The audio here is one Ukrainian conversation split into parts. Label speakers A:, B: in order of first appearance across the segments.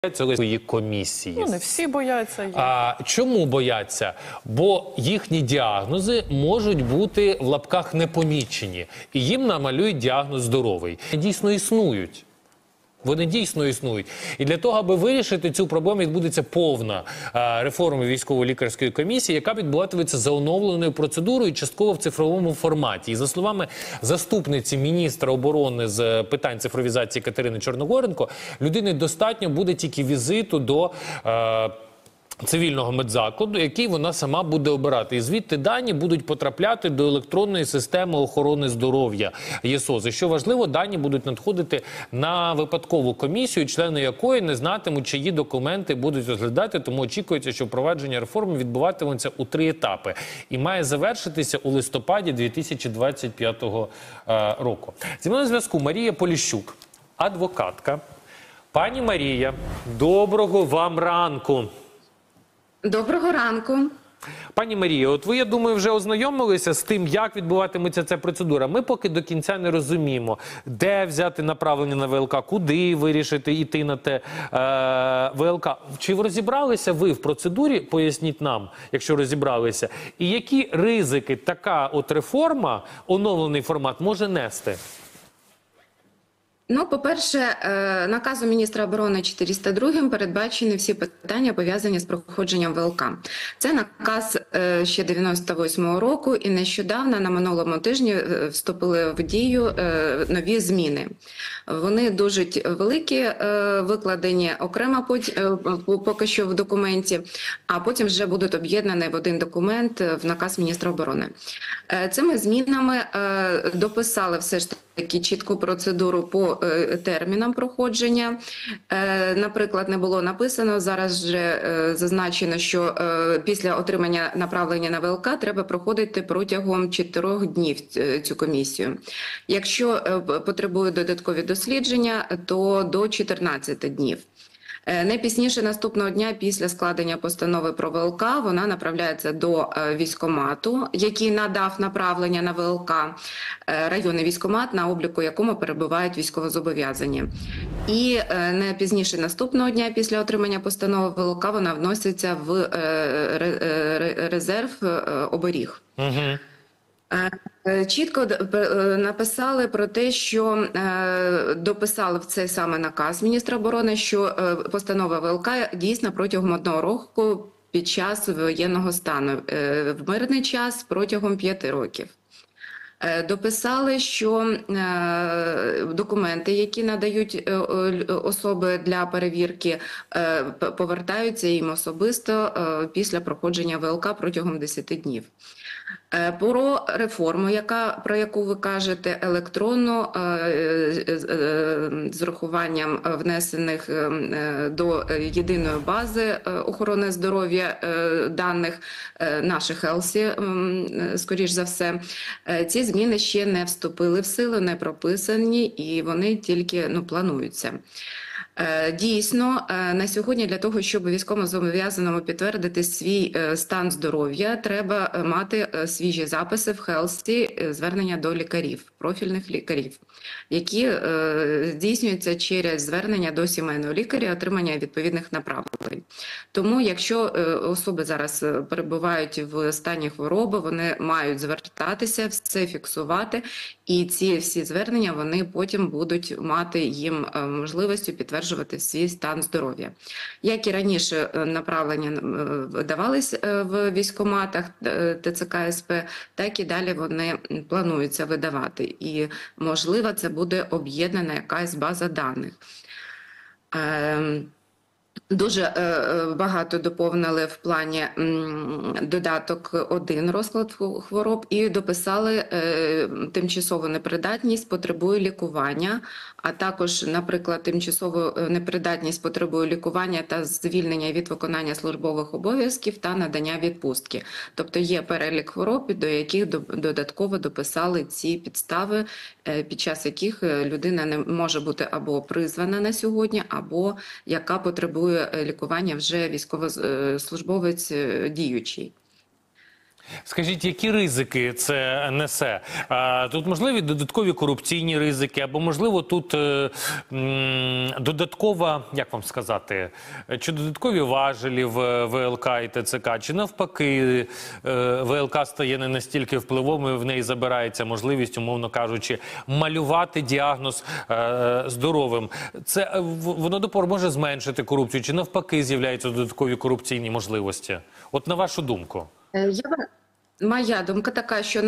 A: Цієї комісії.
B: Ну, не всі бояться.
A: Чому бояться? Бо їхні діагнози можуть бути в лапках непомічені. І їм намалюють діагноз здоровий. Вони дійсно існують. Вони дійсно існують. І для того, аби вирішити цю проблему, відбудеться повна реформа військово-лікарської комісії, яка відбуватиметься за оновленою процедурою, частково в цифровому форматі. І за словами заступниці міністра оборони з питань цифровізації Катерини Чорногоренко, людини достатньо буде тільки візиту до цивільного медзакладу, який вона сама буде обирати. І звідти дані будуть потрапляти до електронної системи охорони здоров'я ЄСОЗ. І що важливо, дані будуть надходити на випадкову комісію, члени якої не знатимуть, чиї документи будуть розглядати, тому очікується, що впровадження реформи відбуватиметься у 3 етапи. І має завершитися у листопаді 2025 року. Зі мною на зв'язку Марія Поліщук, адвокатка. Пані Марія, доброго вам ранку.
C: Доброго ранку.
A: Пані Марія, от ви, я думаю, вже ознайомилися з тим, як відбуватиметься ця процедура. Ми поки до кінця не розуміємо, де взяти направлення на ВЛК, куди вирішити йти на те ВЛК. Чи розібралися ви в процедурі, поясніть нам, якщо розібралися, і які ризики така от реформа, оновлений формат, може нести?
C: Ну, по-перше, наказом міністра оборони 402 передбачені всі питання, пов'язані з проходженням ВЛК. Це наказ ще 98-го року, і нещодавно, на минулому тижні, вступили в дію нові зміни. Вони дуже великі, викладені окремо поки що в документі, а потім вже будуть об'єднані в один документ в наказ міністра оборони. Цими змінами дописали все ж таки чітку процедуру по термінам проходження. Наприклад, не було написано, зараз вже зазначено, що після отримання направлення на ВЛК треба проходити протягом 4 днів цю комісію. Якщо потребують додаткові дослідження, то до 14 днів. Не пізніше наступного дня після складення постанови про ВЛК вона направляється до військкомату, який надав направлення на ВЛК, районний військкомат, на обліку якому перебувають військовозобов'язані. І не пізніше наступного дня після отримання постанови ВЛК вона вноситься в резерв оберіг.
A: Угу.
C: Чітко написали про те, що дописали в цей саме наказ міністра оборони, що постанова ВЛК дійсна протягом 1 року під час воєнного стану, в мирний час протягом 5 років. Дописали, що документи, які надають особи для перевірки, повертаються їм особисто після проходження ВЛК протягом 10 днів. Про реформу, про яку ви кажете, електронну, з урахуванням внесених до єдиної бази охорони здоров'я даних наших ЕЛСІ, скоріш за все, ці зміни ще не вступили в силу, не прописані, і вони тільки плануються. Дійсно, на сьогодні для того, щоб військовозобов'язаному підтвердити свій стан здоров'я, треба мати свіжі записи в ХЕЛСі, звернення до лікарів, профільних лікарів, які здійснюються через звернення до сімейного лікаря, отримання відповідних направлень. Тому, якщо особи зараз перебувають в стані хвороби, вони мають звертатися, все фіксувати, і ці всі звернення вони потім будуть мати їм можливістю підтверджувати свій стан здоров'я. Як і раніше направлення видавались в військкоматах ТЦК СП, так і далі вони плануються видавати. І, можливо, це буде об'єднана якась база даних. Дуже багато доповнили в плані додаток 1 розклад хвороб і дописали тимчасову непридатність потребує лікування, а також, наприклад, тимчасову непридатність потребує лікування та звільнення від виконання службових обов'язків та надання відпустки. Тобто є перелік хвороб, до яких додатково дописали ці підстави, під час яких людина не може бути або призвана на сьогодні, або яка потребує лікування вже військовослужбовець діючий.
A: Скажіть, які ризики це несе? Тут можливі додаткові корупційні ризики, або, можливо, тут додаткова, як вам сказати, чи додаткові важелі в ВЛК і ТЦК, чи навпаки ВЛК стає не настільки впливовим, і в неї забирається можливість, умовно кажучи, малювати діагноз здоровим. Це воно допоможе зменшити корупцію, чи навпаки з'являються додаткові корупційні можливості? От на вашу думку.
C: Моя думка така, що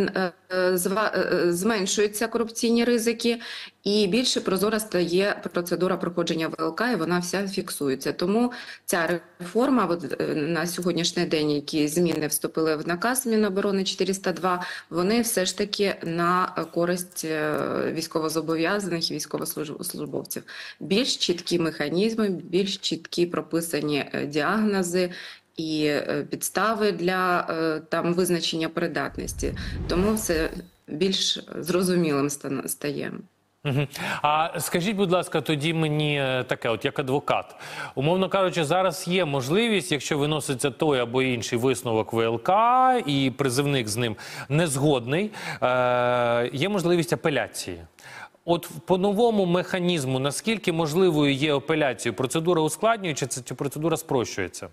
C: зменшуються корупційні ризики і більше прозора стає процедура проходження ВЛК, і вона вся фіксується. Тому ця реформа на сьогоднішній день, які зміни вступили в наказ Міноборони 402, вони все ж таки на користь військовозобов'язаних і військовослужбовців. Більш чіткі механізми, більш чіткі прописані діагнози і підстави для там визначення придатності. Тому все більш зрозумілим стає.
A: А скажіть, будь ласка, тоді мені таке, от як адвокат. Умовно кажучи, зараз є можливість, якщо виноситься той або інший висновок ВЛК, і призивник з ним не згодний, є можливість апеляції. От по новому механізму, наскільки можливою є апеляція? Процедура ускладнюється, чи процедура спрощується?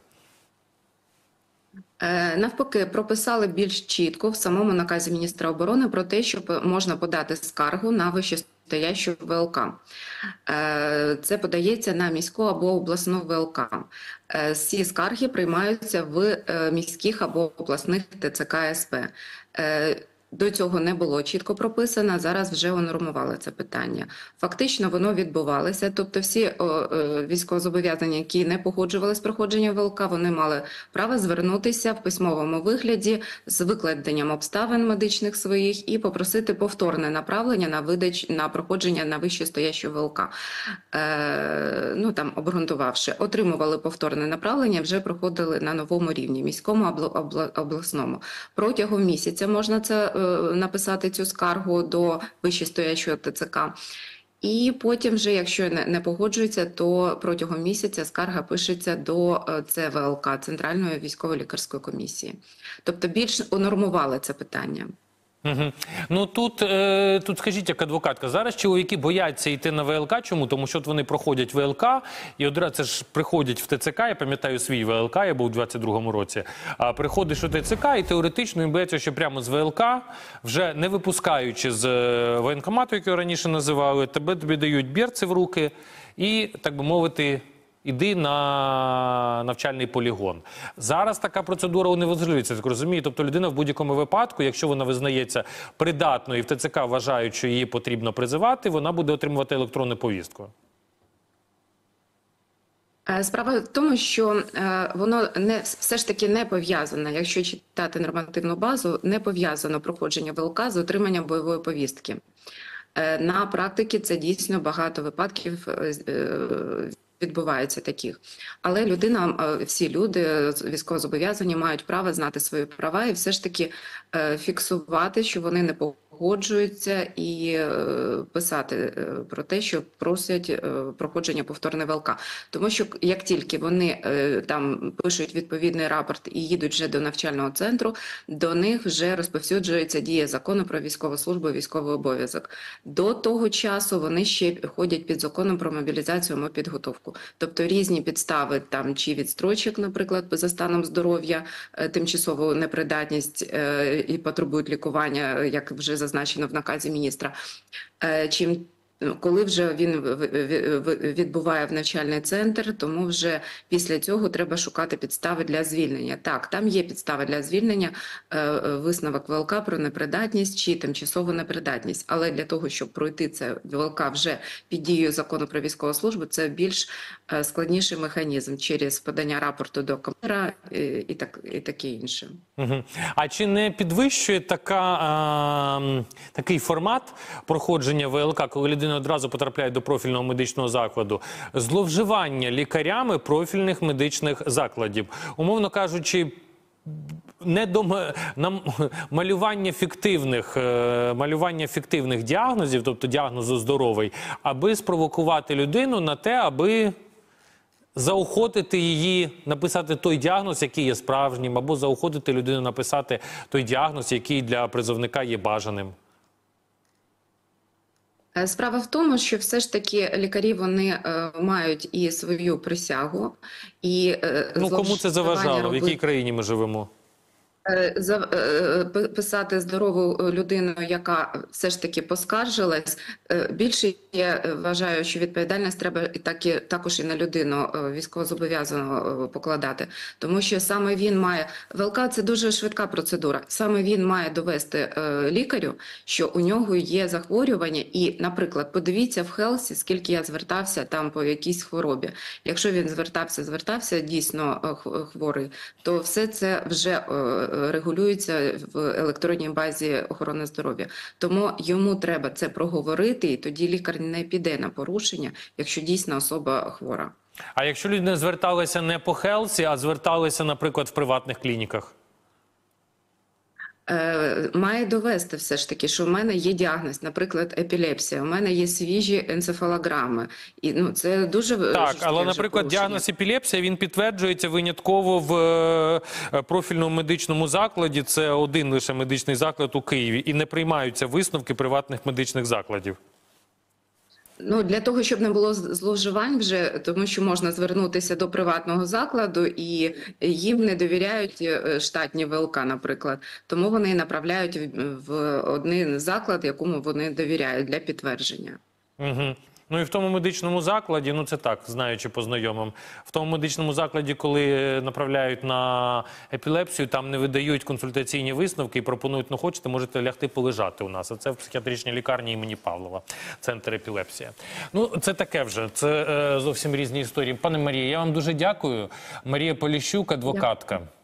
C: Навпаки, прописали більш чітко в самому наказі міністра оборони про те, що можна подати скаргу на вищестоящу ВЛК. Це подається на міську або обласну ВЛК. Всі скарги приймаються в міських або обласних ТЦК СП. До цього не було чітко прописано, зараз вже унормували це питання. Фактично воно відбувалося, тобто всі військовозобов'язані, які не погоджувалися з проходженням ВЛК, вони мали право звернутися в письмовому вигляді з викладенням обставин медичних своїх і попросити повторне направлення на проходження на вищестоящу ВЛК. Ну, там, обґрунтувавши, отримували повторне направлення, вже проходили на новому рівні, міському, обласному. Протягом місяця можна це написати цю скаргу до вищестоячого ТЦК. І потім вже, якщо не погоджується, то протягом місяця скарга пишеться до ЦВЛК, Центральної військово-лікарської комісії. Тобто більш унормували це питання.
A: Ну тут скажіть, як адвокатка, зараз чоловіки бояться йти на ВЛК. Чому? Тому що от вони проходять ВЛК, і одразу це ж приходять в ТЦК, я пам'ятаю свій ВЛК, я був у 22-му році, а приходиш у ТЦК і теоретично їм бояться, що прямо з ВЛК, вже не випускаючи з воєнкомату, який раніше називали, тобі дають берці в руки і, так би мовити, іди на навчальний полігон. Зараз така процедура унеможливлюється, так розумію. Тобто людина в будь-якому випадку, якщо вона визнається придатною і в ТЦК вважають, що її потрібно призивати, вона буде отримувати електронну повістку.
C: Справа в тому, що воно все ж таки не пов'язано, якщо читати нормативну базу, не пов'язано проходження ВЛК з отриманням бойової повістки. На практиці це дійсно багато випадків відбувається таких. Але людина, всі люди військовозобов'язані мають право знати свої права і все ж таки фіксувати, що вони не погоджуються, і писати про те, що просять проходження повторне ВЛК. Тому що як тільки вони там пишуть відповідний рапорт і їдуть вже до навчального центру, до них вже розповсюджується дія закону про військову службу і військовий обов'язок. До того часу вони ще ходять під законом про мобілізацію і підготовку. Тобто різні підстави, там чи відстрочок, наприклад, за станом здоров'я, тимчасову непридатність і потребують лікування, як вже зазначено в наказі міністра, коли вже він відбуває в навчальний центр, тому вже після цього треба шукати підстави для звільнення. Так, там є підстави для звільнення, висновок ВЛК про непридатність чи тимчасову непридатність. Але для того, щоб пройти це ВЛК вже під дією закону про військову службу, це більш складніший механізм через подання рапорту до командира і таке інше.
A: А чи не підвищує такий формат проходження ВЛК, коли людина одразу потрапляє до профільного медичного закладу, зловживання лікарями профільних медичних закладів? Умовно кажучи, малювання фіктивних діагнозів, тобто діагнозу здоровий, аби спровокувати людину на те, аби заохотити її написати той діагноз, який є справжнім, або заохотити людину написати той діагноз, який для призовника є бажаним?
C: Справа в тому, що все ж таки лікарі вони мають і свою присягу, і
A: Ну, кому це заважало? В
C: робити.
A: якій країні ми живемо?
C: Писати здорову людину, яка все ж таки поскаржилась. Більше я вважаю, що відповідальність треба також і на людину військовозобов'язаного покладати, тому що саме він має ВЛК – це дуже швидка процедура. Саме він має довести лікарю, що у нього є захворювання, і, наприклад, подивіться в Хелсі, скільки я звертався там по якійсь хворобі. Якщо він звертався дійсно хворий, то все це вже регулюється в електронній базі охорони здоров'я. Тому йому треба це проговорити, і тоді лікар не піде на порушення, якщо дійсно особа хвора.
A: А якщо люди не зверталися не по Хелсі, а зверталися, наприклад, в приватних клініках?
C: Має довести все ж таки, що в мене є діагноз, наприклад, епілепсія, у мене є свіжі енцефалограми. І, ну, це дуже
A: так, але, наприклад, діагноз епілепсія, він підтверджується винятково в профільному медичному закладі. Це один лише медичний заклад у Києві. І не приймаються висновки приватних медичних закладів.
C: Ну, для того, щоб не було зловживань вже, тому що можна звернутися до приватного закладу, і їм не довіряють штатні ВЛК, наприклад. Тому вони направляють в один заклад, якому вони довіряють для підтвердження.
A: Угу. Ну і в тому медичному закладі, ну це так, знаючи по знайомим, в тому медичному закладі, коли направляють на епілепсію, там не видають консультаційні висновки і пропонують, ну хочете, можете лягти полежати у нас. А це в психіатричній лікарні імені Павлова, центр епілепсія. Ну це таке вже, це зовсім різні історії. Пане Марія, я вам дуже дякую. Марія Поліщук, адвокатка.